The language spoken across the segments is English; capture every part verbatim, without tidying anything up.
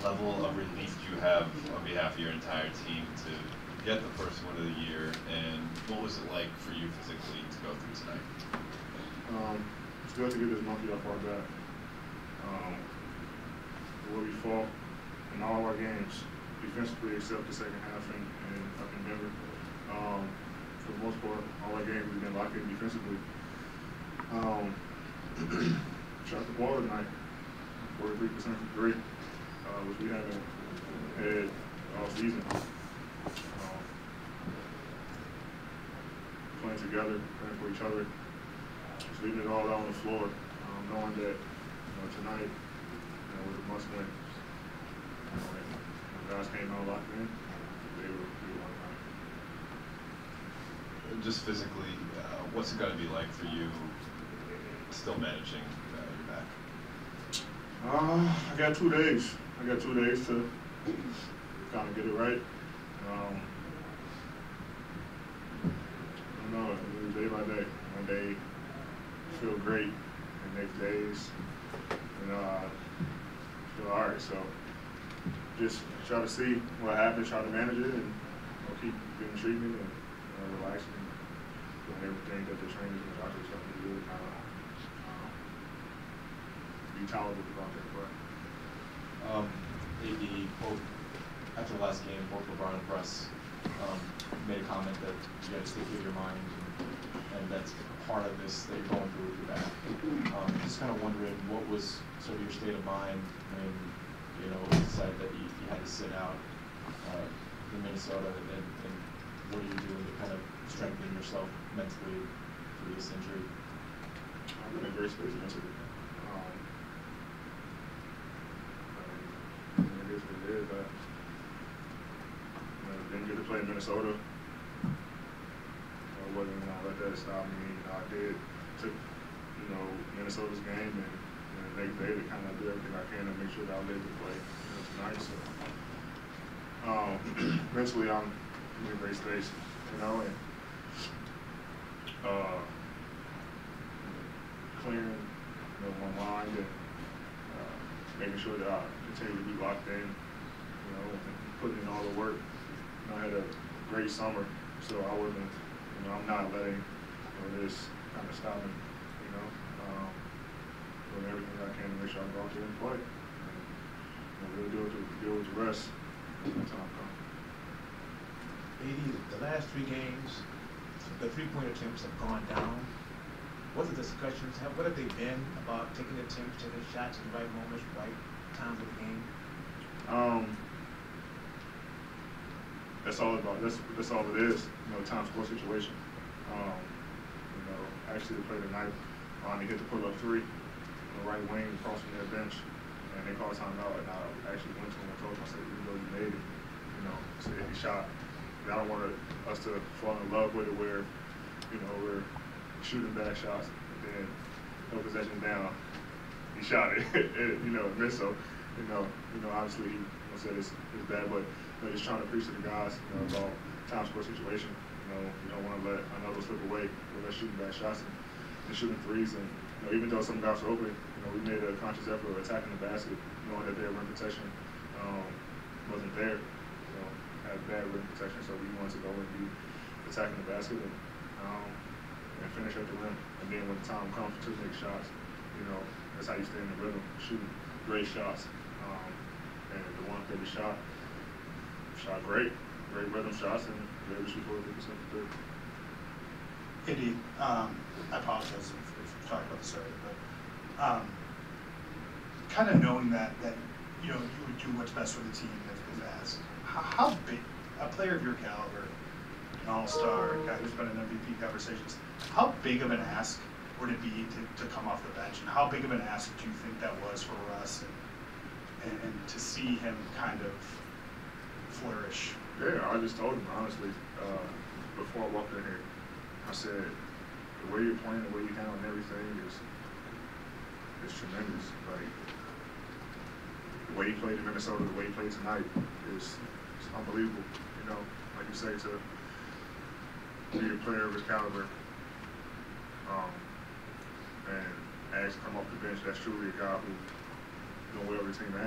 level of relief do you have on behalf of your entire team to get the first win of the year, and what was it like for you physically to go through tonight? Um, it's good to get this monkey off our back. Um, the way we fought in all our games, defensively except the second half in, in, up in Denver. Um, for the most part, all our games we've been locked in defensively. Um, shot the ball tonight, forty-three percent from three, uh, which we haven't had all season. Um, playing together, playing for each other, just leaving it all out on the floor, um, knowing that you know, tonight you know, was a must win. You know, and when guys came out locked in, they were, they were on time. Just physically, uh, what's it going to be like for you still managing uh, your back? Uh, I got two days. I got two days to kind of get it right. Um, I don't know, it was day by day. One day feel great, and next days, you know, I feel all right. So just try to see what happens, try to manage it, and you know, keep getting treatment and you know, relaxing and doing everything that the trainers and doctors help me do to kind of um, be tolerable about that play. Um, A D, both, after the last game, both LeBron and Press um, made a comment that you got to stick with your mind, and, and that's part of this that you're going through with your back. Um, just kind of wondering, what was sort of your state of mind when you know you decided that you, you had to sit out uh, in Minnesota, and, and what are you doing to kind of strengthen yourself mentally through this injury? I'm in a great space mentally. Um, I mean, it is what it is. I you know, didn't get to play in Minnesota. I wasn't going to let that stop me. You know, I did took you know Minnesota's game, and you know, the next day to kind of do everything I can to make sure that I was able to play you know, tonight. So um, mentally, I'm in a great space. You know, and uh, clearing you know, my mind and uh, making sure that I continue to be locked in, you know, and putting in all the work. You know, I had a great summer, so I wasn't, you know, I'm not letting you know, this kind of stop me, you know. Um, doing everything I can to make sure I go out there and play. And, you know, we'll deal with the, deal with the rest when the time comes. A D, the last three games, the three-point attempts have gone down. What are the discussions? Have, what have they been about taking attempts, taking shots at the right moments, right times of the game? Um, that's all about. That's that's all it is. You know, time score situation. Um, you know, actually they played tonight. Um, they hit the pull-up three on the right wing across from their bench, and they called timeout. And I actually went to him and told him, I said, even though you made it, you know, it's a heavy shot. I don't want us to fall in love with it where, you know, we're shooting back shots, and then no possession down, he shot it, and, you know, missed. So, you know, you know, obviously he you know, said it's, it's bad, but you know, just trying to preach to the guys, you know, about time score situation. You know, you don't want to let another slip away with us shooting back shots and, and shooting threes. And you know, even though some guys were open, you know, we made a conscious effort of attacking the basket, knowing that their rim protection um, wasn't there. Had bad rim protection, so we wanted to go and be attacking the basket and, um, and finish at the rim. And then when the time comes to make shots, you know, that's how you stay in the rhythm, shooting great shots. Um, and the one thirty shot, shot great, great rhythm shots, and we were able to shoot forty percent for three. Indy, um, I apologize if, if you're talking about this already, but um, kind of knowing that that you know you would do what's best for the team if, if asked. How big, a player of your caliber, an all-star, a guy who's been in M V P conversations, how big of an ask would it be to, to come off the bench? And how big of an ask do you think that was for Russ and, and, and to see him kind of flourish? Yeah, I just told him, honestly, uh, before I walked in here, I said, the way you're playing, the way you're handling everything is, is tremendous. Like, the way he played in Minnesota, the way he played tonight is it's unbelievable. You know, like you say, to be a player of his caliber um, and ask to come off the bench, that's truly a guy who doing whatever the team asks. You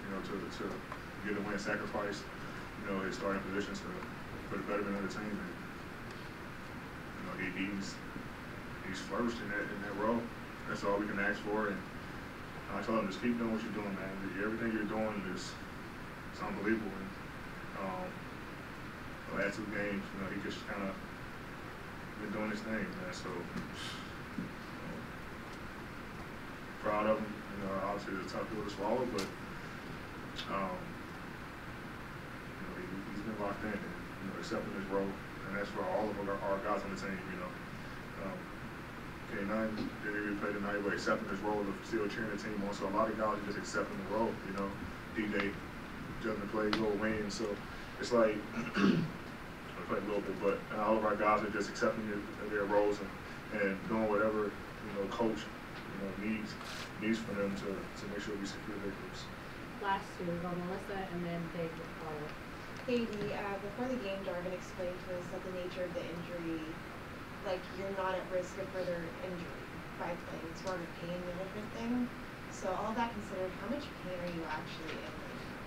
you know, to to get a win, sacrifice, you know, his starting position to for the betterment of the team. And, you know, he, he's he's flourished in that in that role. That's all we can ask for. And I told him, just keep doing what you're doing, man. Everything you're doing is it's unbelievable. And, um, the last two games, you know, he just kind of been doing his thing, man. So, you know, proud of him. You know, obviously it's a tough pill to swallow, but um, you know, he, he's been locked in and, you know, accepting his role, and that's for all of our, our guys on the team. You know, um, K nine didn't even play tonight, but accepting his role of still cheering the team on. So a lot of guys are just accepting the role. You know, D-Day doesn't play, go win. So it's like I play a little bit, but all of our guys are just accepting their, their roles and, and doing whatever, you know, coach, you know, needs needs for them to, to make sure we secure victories. Last two, we'll go Melissa and then Dave will follow. Hey, Dee, uh, before the game, Darvin explained to us that the nature of the injury, like you're not at risk of further injury by playing. It's more of a pain management thing. So all that considered, how much pain are you actually in?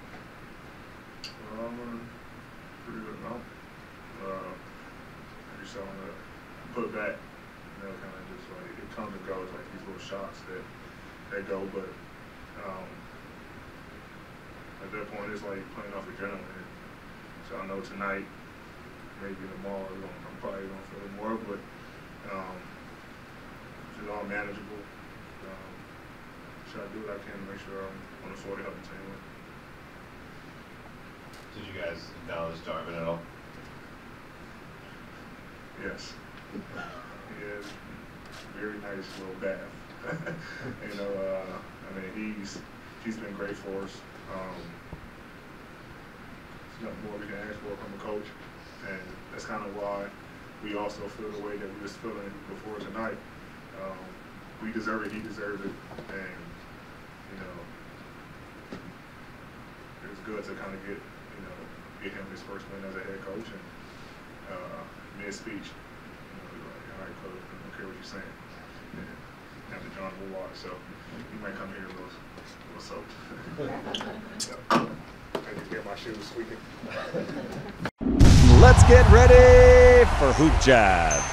Um, pretty good amount. Uh, I just want to put back, you know, kind of just like it comes and goes, like these little shots that that go, but um, at that point it's like playing off adrenaline. So I know tonight, maybe tomorrow, I'm probably gonna feel it more, but um, it's all manageable. Um, should I do what I can to make sure I'm on the floor to help the team win. Did you guys acknowledge Darvin at all? Yes. Yeah, very nice little bath. you know, uh, I mean, he's he's been great for us. Um, there's nothing more we can ask for from a coach, and that's kind of why we also feel the way that we was feeling before tonight. Um, we deserve it. He deserved it, and you know, it was good to kind of get you know get him his first win as a head coach, and uh, mid-speech, you know, like, all right, coach, I don't care what you're saying. And after John will watch, so you might come here a little, a little soaked. I can hear my shoes squeaking. Let's get ready for Hoop Jab.